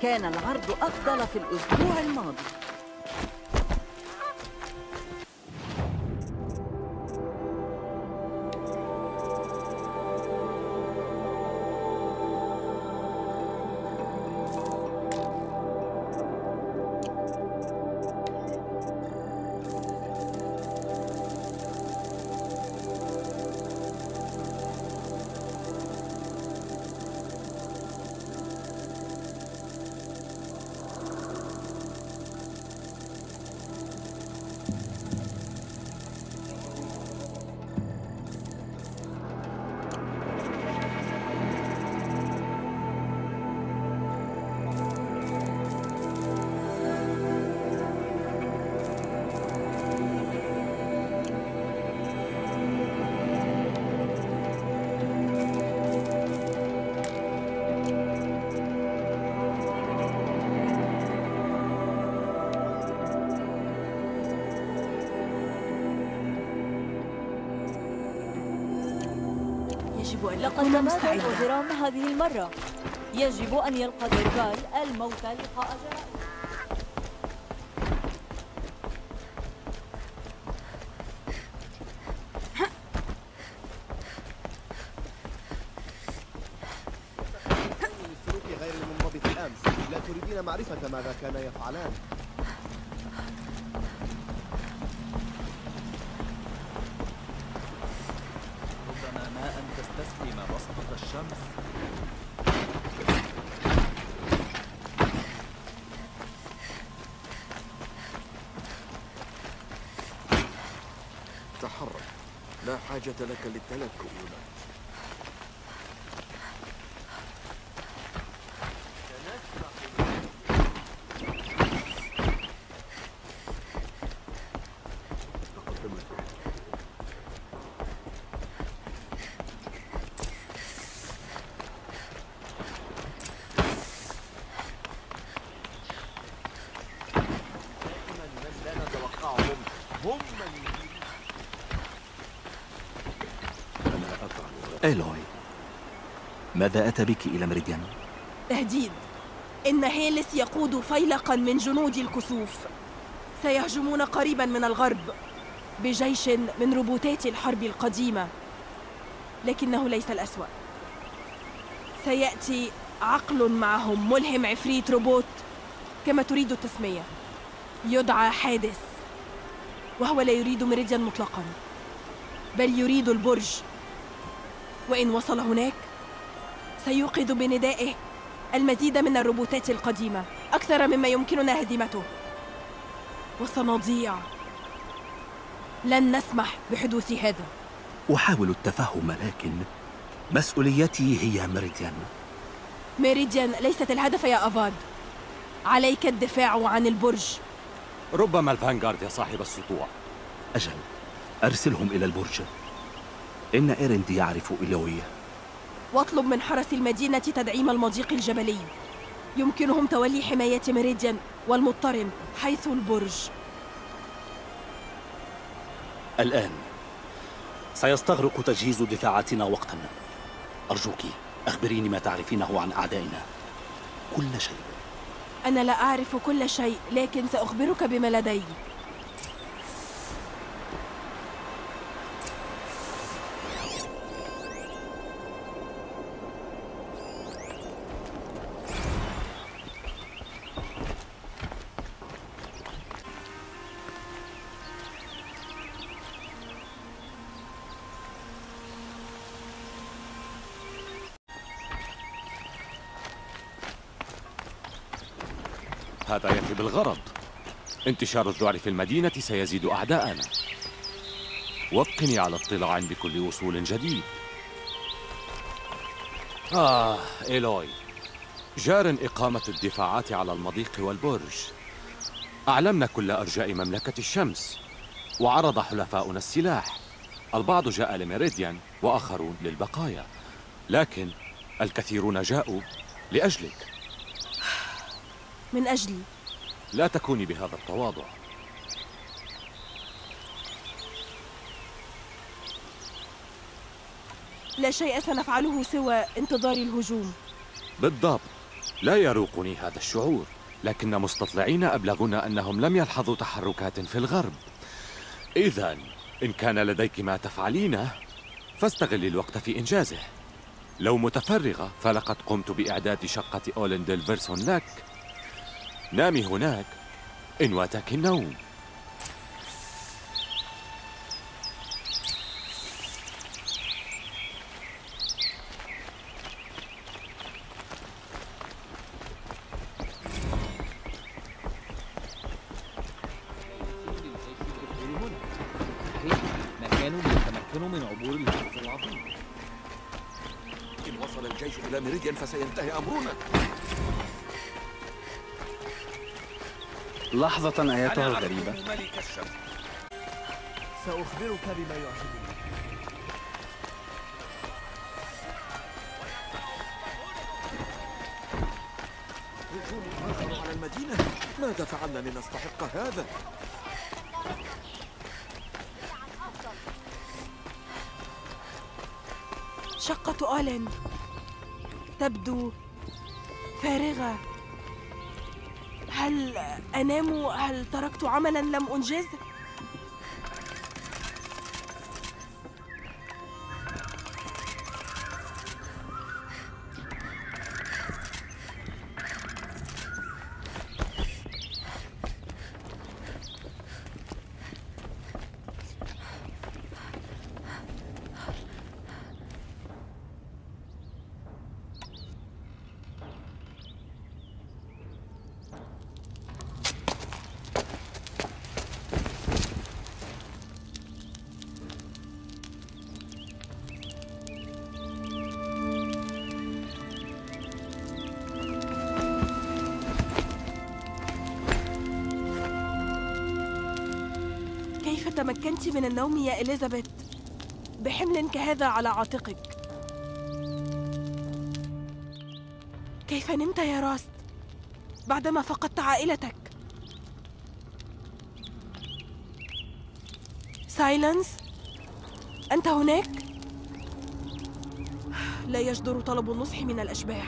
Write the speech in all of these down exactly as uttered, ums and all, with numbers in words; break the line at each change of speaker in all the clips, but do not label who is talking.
كان العرض أفضل في الأسبوع الماضي.
لقد تمادى الأوزرام هذه المرة. يجب أن يلقى درجال الموت لقاء جرائم.
السلوك غير المنضبط الأمس، لا تريدين معرفة ماذا كان يفعلان.
تستسلم وسط الشمس.
تحرك، لا حاجة لك للتلكؤ.
إيلوي، ماذا أتى بك إلى ميريديان؟
تهديد. إن هيلس يقود فيلقاً من جنود الكسوف سيهجمون قريباً من الغرب بجيش من روبوتات الحرب القديمة، لكنه ليس الأسوأ. سيأتي عقل معهم ملهم عفريت روبوت كما تريد التسمية، يدعى حادث، وهو لا يريد ميريديان مطلقاً، بل يريد البرج. وإن وصل هناك سيوقظ بندائه المزيد من الروبوتات القديمة أكثر مما يمكننا هزيمته، وسنضيع. لن نسمح بحدوث هذا.
أحاول التفهم، لكن مسؤوليتي هي ميريديان.
ميريديان ليست الهدف يا أفاد. عليك الدفاع عن البرج.
ربما الفانغارد يا صاحب السطوع.
أجل، أرسلهم إلى البرج. إن إيرند يعرف إيلوي.
واطلب من حرس المدينة تدعيم المضيق الجبلي. يمكنهم تولي حماية ميريديان والمضطرم حيث البرج.
الآن سيستغرق تجهيز دفاعاتنا وقتا. أرجوك أخبريني ما تعرفينه عن أعدائنا. كل شيء.
أنا لا أعرف كل شيء، لكن سأخبرك بما لدي.
هذا يفي بالغرض. انتشار الذعر في المدينة سيزيد أعداءنا. وابقني على اطلاع بكل وصول جديد. آه إيلوي، جار إقامة الدفاعات على المضيق والبرج. أعلمنا كل أرجاء مملكة الشمس، وعرض حلفاؤنا السلاح. البعض جاء لميريديان وآخرون للبقايا، لكن الكثيرون جاءوا لأجلك.
من أجلي؟
لا تكوني بهذا التواضع.
لا شيء سنفعله سوى انتظار الهجوم.
بالضبط. لا يروقني هذا الشعور، لكن مستطلعين أبلغونا أنهم لم يلحظوا تحركات في الغرب. إذن إن كان لديك ما تفعلينه فاستغل الوقت في إنجازه. لو متفرغة فلقد قمت بإعداد شقة أولندلفرسون لك. نامي هناك إن واتك النوم.
مكان يتمكن من عبور الجسر العظيم.
إن وصل الجيش إلى ميريديان فسينتهي أمرنا.
لحظة أيتها الغريبة.
سأخبرك بما يعجبني.
هجوم آخر على المدينة؟ ماذا فعلنا لنستحق هذا؟
شقة أولند تبدو فارغة. هل أنام؟ هل تركت عملاً لم أنجزه؟ كيف تمكنت من النوم يا إليزابيث بحمل كهذا على عاتقك؟ كيف نمت يا راست بعدما فقدت عائلتك؟ سايلنس، أنت هناك؟ لا يجدر طلب النصح من الأشباح.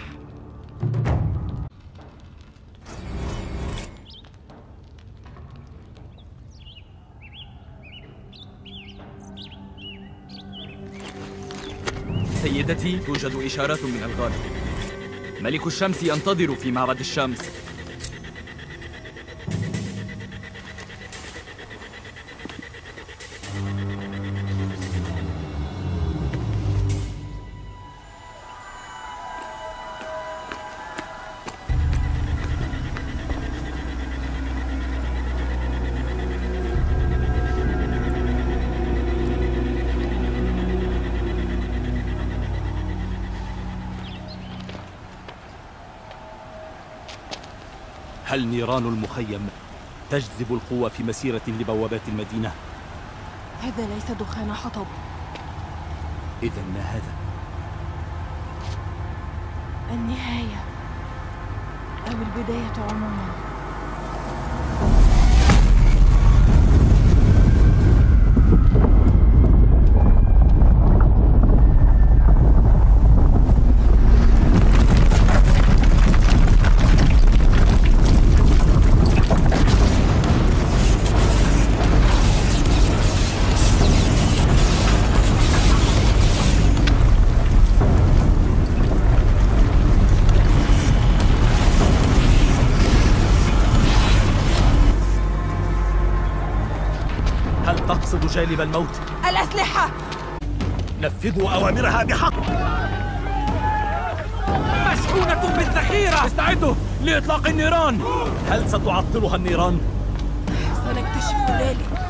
سيدتي، توجد إشارات من الغار. ملك الشمس ينتظر في معبد الشمس.
هل نيران المخيم تجذب القوة في مسيرة لبوابات المدينة؟
هذا ليس دخان حطب.
إذن ما هذا؟
النهاية أو البداية عموما.
تقصد جالب الموت؟
الأسلحة!
نفذوا أوامرها بحق.
مشحونة بالذخيرة. استعدوا لإطلاق النيران.
هل ستعطلها النيران؟
سنكتشف ذلك.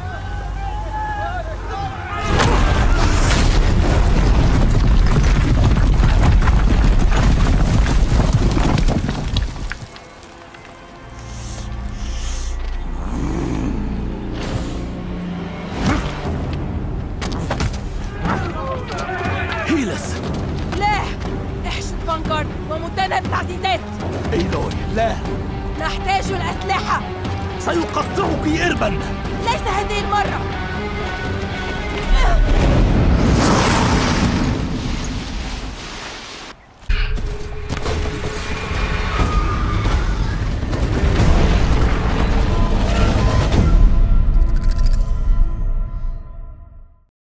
ومنتدى بالتعزيزات.
إيلوي، لا.
نحتاج الأسلحة.
سيقطعك إربا.
ليس هذه المرة.